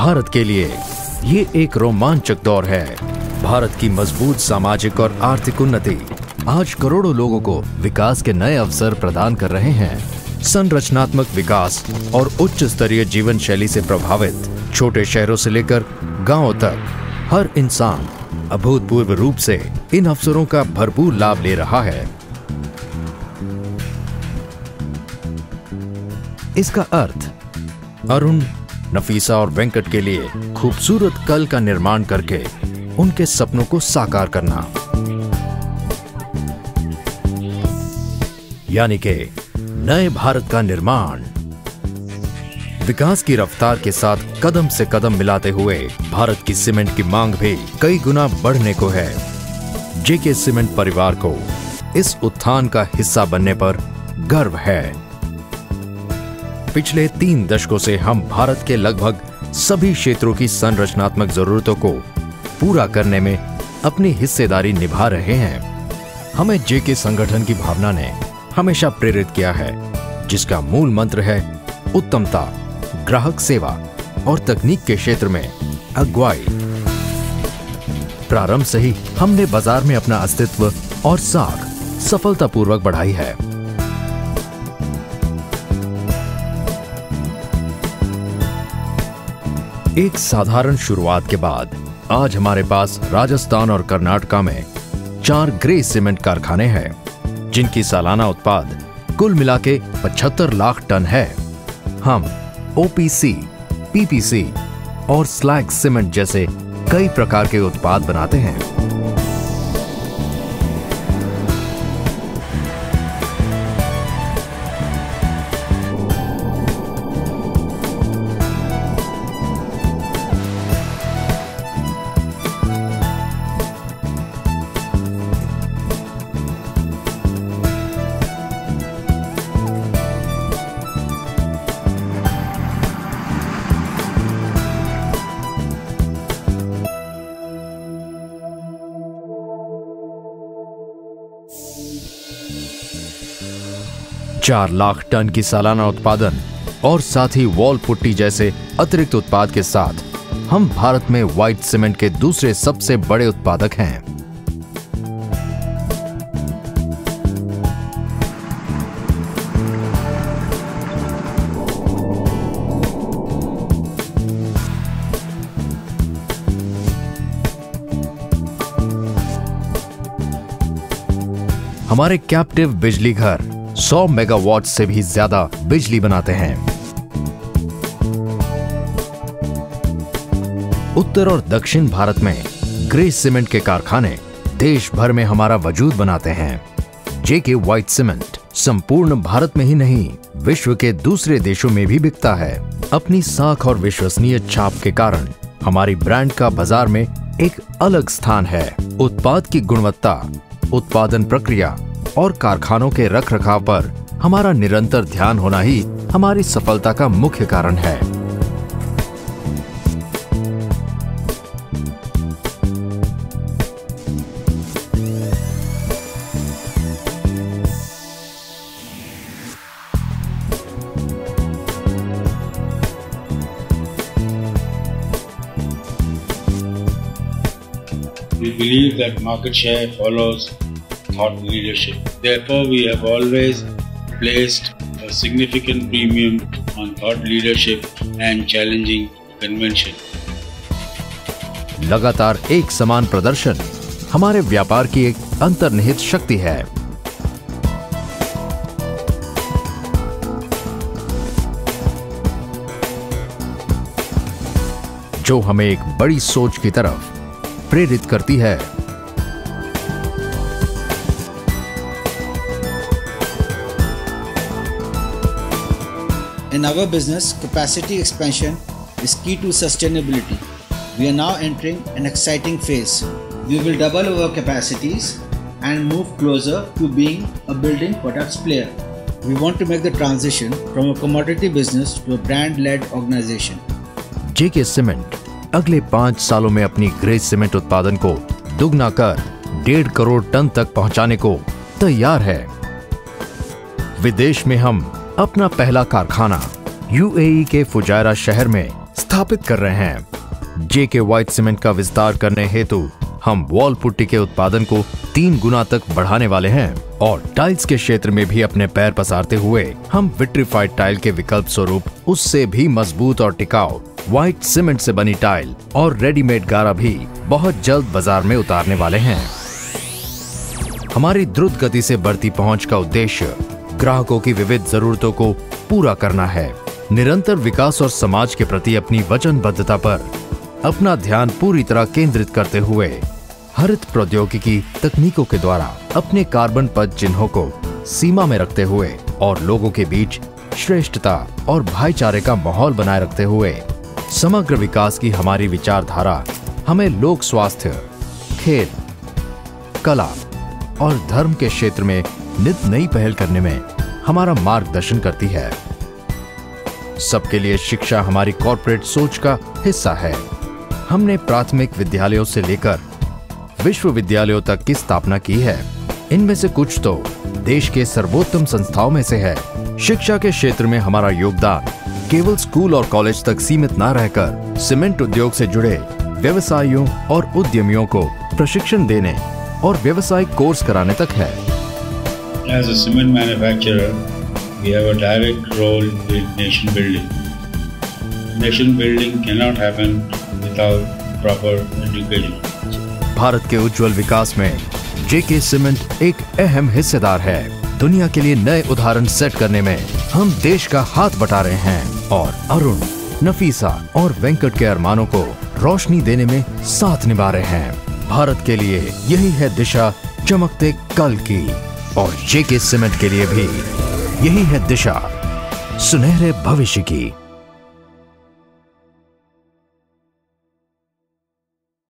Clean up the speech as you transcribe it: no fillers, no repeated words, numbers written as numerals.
भारत के लिए ये एक रोमांचक दौर है। भारत की मजबूत सामाजिक और आर्थिक उन्नति आज करोड़ों लोगों को विकास के नए अवसर प्रदान कर रहे हैं। संरचनात्मक विकास और उच्च स्तरीय जीवन शैली से प्रभावित छोटे शहरों से लेकर गांवों तक हर इंसान अभूतपूर्व रूप से इन अवसरों का भरपूर लाभ ले रहा है। इसका अर्थ अरुण, नफीसा और वेंकट के लिए खूबसूरत कल का निर्माण करके उनके सपनों को साकार करना, यानी कि नए भारत का निर्माण। विकास की रफ्तार के साथ कदम से कदम मिलाते हुए भारत की सीमेंट की मांग भी कई गुना बढ़ने को है। जेके सीमेंट परिवार को इस उत्थान का हिस्सा बनने पर गर्व है। पिछले 3 दशकों से हम भारत के लगभग सभी क्षेत्रों की संरचनात्मक जरूरतों को पूरा करने में अपनी हिस्सेदारी निभा रहे हैं। हमें जेके संगठन की भावना ने हमेशा प्रेरित किया है, जिसका मूल मंत्र है उत्तमता, ग्राहक सेवा और तकनीक के क्षेत्र में अगुवाई। प्रारंभ से ही हमने बाजार में अपना अस्तित्व और साख सफलतापूर्वक बढ़ाई है। एक साधारण शुरुआत के बाद आज हमारे पास राजस्थान और कर्नाटका में 4 ग्रे सीमेंट कारखाने हैं, जिनकी सालाना उत्पाद कुल मिला के 75 लाख टन है। हम ओपीसी, पीपीसी और स्लैग सीमेंट जैसे कई प्रकार के उत्पाद बनाते हैं। चार लाख टन की सालाना उत्पादन और साथ ही वॉल पुट्टी जैसे अतिरिक्त उत्पाद के साथ हम भारत में व्हाइट सीमेंट के दूसरे सबसे बड़े उत्पादक हैं। हमारे कैप्टिव बिजली घर 100 मेगावाट से भी ज्यादा बिजली बनाते हैं। उत्तर और दक्षिण भारत में ग्रे सीमेंट के कारखाने देश भर में हमारा वजूद बनाते हैं। जेके व्हाइट सीमेंट संपूर्ण भारत में ही नहीं, विश्व के दूसरे देशों में भी बिकता है। अपनी साख और विश्वसनीय छाप के कारण हमारी ब्रांड का बाजार में एक अलग स्थान है। उत्पाद की गुणवत्ता, उत्पादन प्रक्रिया और कारखानों के रखरखाव पर हमारा निरंतर ध्यान होना ही हमारी सफलता का मुख्य कारण है। We believe that market share follows thought leadership. Therefore, we have always placed a significant premium on thought leadership and challenging convention. लगातार एक समान प्रदर्शन हमारे व्यापार की एक अंतर्निहित शक्ति है। जो हमें एक बड़ी सोच की तरफ प्रेरित करती है। In our business, capacity expansion is key to sustainability. We are now entering an exciting phase. We will double our capacities and move closer to being a building products player. We want to make the transition from a commodity business to a brand-led organization. JK Cement अगले 5 सालों में अपनी grey cement उत्पादन को दुगना कर 1.5 crore ton तक पहुंचाने को तैयार है। विदेश में हम अपना पहला कारखाना यूएई के फुजायरा शहर में स्थापित कर रहे हैं। जेके व्हाइट सीमेंट का विस्तार करने हेतु हम वॉल पुट्टी के उत्पादन को 3 गुना तक बढ़ाने वाले हैं और टाइल्स के क्षेत्र में भी अपने पैर पसारते हुए हम विट्रीफाइड टाइल के विकल्प स्वरूप उससे भी मजबूत और टिकाऊ व्हाइट सीमेंट से बनी टाइल और रेडीमेड गारा भी बहुत जल्द बाजार में उतारने वाले हैं। हमारी द्रुत गति से बढ़ती पहुंच का उद्देश्य ग्राहकों की विविध जरूरतों को पूरा करना है। निरंतर विकास और समाज के प्रति अपनी वचनबद्धता पर अपना ध्यान पूरी तरह केंद्रित करते हुए हरित प्रौद्योगिकी तकनीकों के द्वारा अपने कार्बन पद चिन्हों को सीमा में रखते हुए और लोगों के बीच श्रेष्ठता और भाईचारे का माहौल बनाए रखते हुए समग्र विकास की हमारी विचारधारा हमें लोक स्वास्थ्य, खेल, कला और धर्म के क्षेत्र में नित नई पहल करने में हमारा मार्गदर्शन करती है। सबके लिए शिक्षा हमारी कॉर्पोरेट सोच का हिस्सा है। हमने प्राथमिक विद्यालयों से लेकर विश्वविद्यालयों तक की स्थापना की है। इनमें से कुछ तो देश के सर्वोत्तम संस्थाओं में से है। शिक्षा के क्षेत्र में हमारा योगदान केवल स्कूल और कॉलेज तक सीमित न रहकर सीमेंट उद्योग से जुड़े व्यवसायियों और उद्यमियों को प्रशिक्षण देने और व्यावसायिक कोर्स कराने तक है। As a cement manufacturer, we have a direct role in nation building. Nation building cannot happen without proper education. Bharat के उज्जवल विकास में जेके सीमेंट एक अहम हिस्सेदार है। दुनिया के लिए नए उदाहरण सेट करने में हम देश का हाथ बटा रहे हैं और अरुण, नफीसा और वेंकट के अरमानों को रोशनी देने में साथ निभा रहे हैं। भारत के लिए यही है दिशा चमकते कल की और जेके सीमेंट के लिए भी यही है दिशा सुनहरे भविष्य की।